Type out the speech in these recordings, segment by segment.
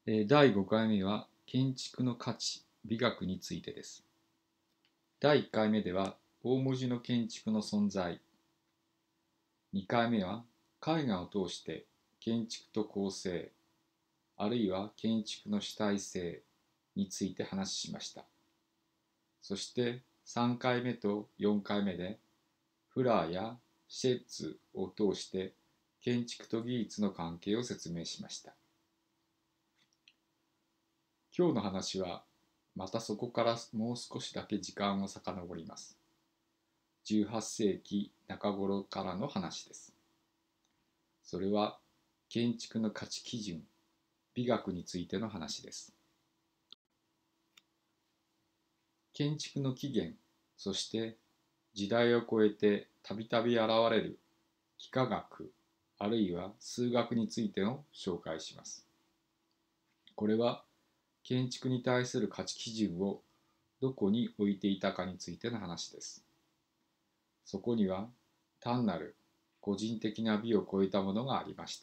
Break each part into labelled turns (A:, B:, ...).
A: 第5回目は建築の価値・美学についてです。第1回目では大文字の建築の存在、2回目は絵画を通して建築と構成、あるいは建築の主体性について話しました。そして3回目と4回目でフラーやシェッツを通して建築と技術の関係を説明しました。今日の話はまたそこからもう少しだけ時間を遡ります。18世紀中頃からの話です。それは建築の価値基準、美学についての話です。建築の起源、そして時代を超えてたびたび現れる幾何学、あるいは数学についての紹介します。これは建築に対する価値基準をどこに置いていたかについての話です。そこには単なる個人的な美を超えたものがありました。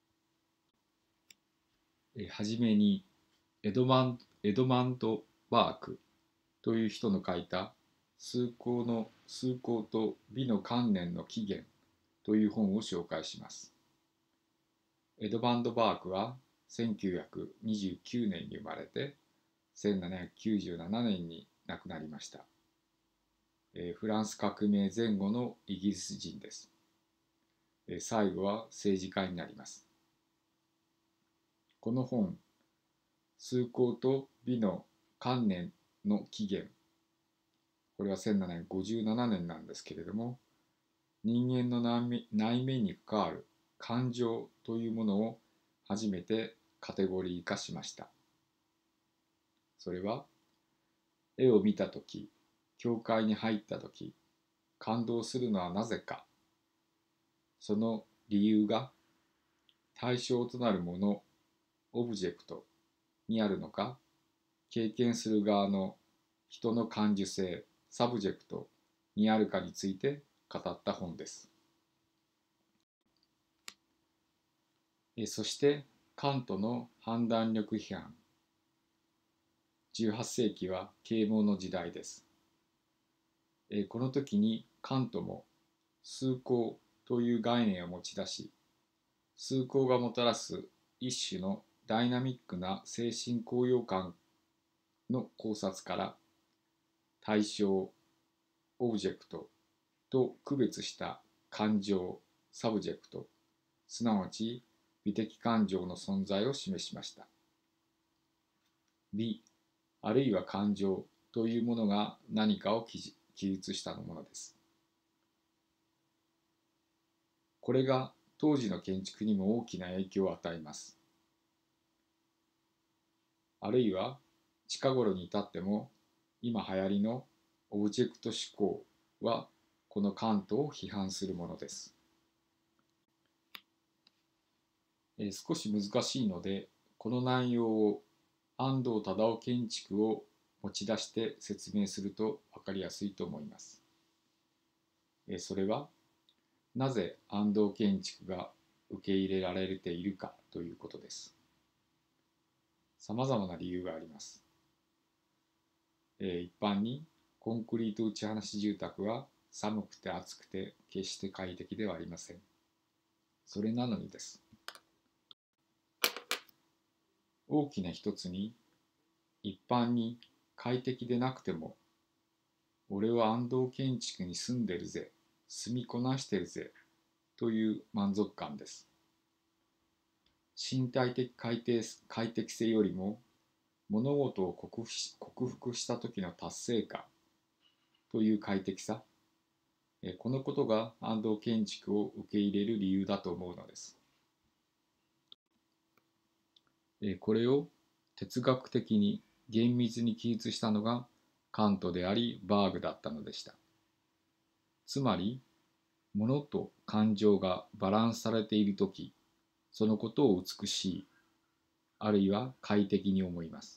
A: はじめにエドマンド・バークという人の書いた崇高と美の観念の起源という本を紹介します。エドマンド・バークは1929年に生まれて1797年に亡くなりました。フランス革命前後のイギリス人です。最後は政治家になります。この本、崇高と美の観念の起源、これは1757年なんですけれども、人間の内面に関わる感情というものを初めてカテゴリー化しました。それは、絵を見たとき、教会に入ったとき、感動するのはなぜか、その理由が対象となるもの、オブジェクトにあるのか、経験する側の人の感受性、サブジェクトにあるかについて語った本です。そしてカントの判断力批判。18世紀は啓蒙の時代です。この時にカントも崇高という概念を持ち出し、崇高がもたらす一種のダイナミックな精神高揚感の考察から対象、オブジェクトと区別した感情、サブジェクト、すなわち美的感情の存在を示しました。美、あるいは感情というものが何かを記述したものです。これが当時の建築にも大きな影響を与えます。あるいは近頃に至っても今流行りのオブジェクト思考はこのカントを批判するものです。少し難しいのでこの内容を安藤忠雄建築を持ち出して説明すると分かりやすいと思います。それはなぜ安藤建築が受け入れられているかということです。さまざまな理由があります。一般にコンクリート打ち放し住宅は寒くて暑くて決して快適ではありません。それなのにです。大きな一つに一般に快適でなくても俺は安藤建築に住んでるぜ、住みこなしてるぜという満足感です。身体的快適性よりも物事を克服した時の達成感という快適さ、このことが安藤建築を受け入れる理由だと思うのです。これを哲学的に厳密に記述したのがカントでありバーグだったのでした。つまり物と感情がバランスされているとき、そのことを美しい、あるいは快適に思います。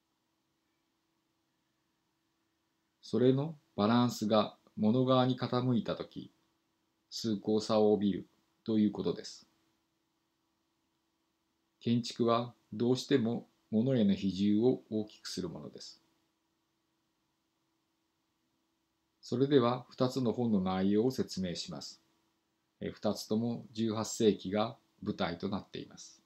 A: それのバランスが物側に傾いたとき、崇高さを帯びるということです。 建築はどうしても物への比重を大きくするものです。それでは2つの本の内容を説明します。2つとも18世紀が舞台となっています。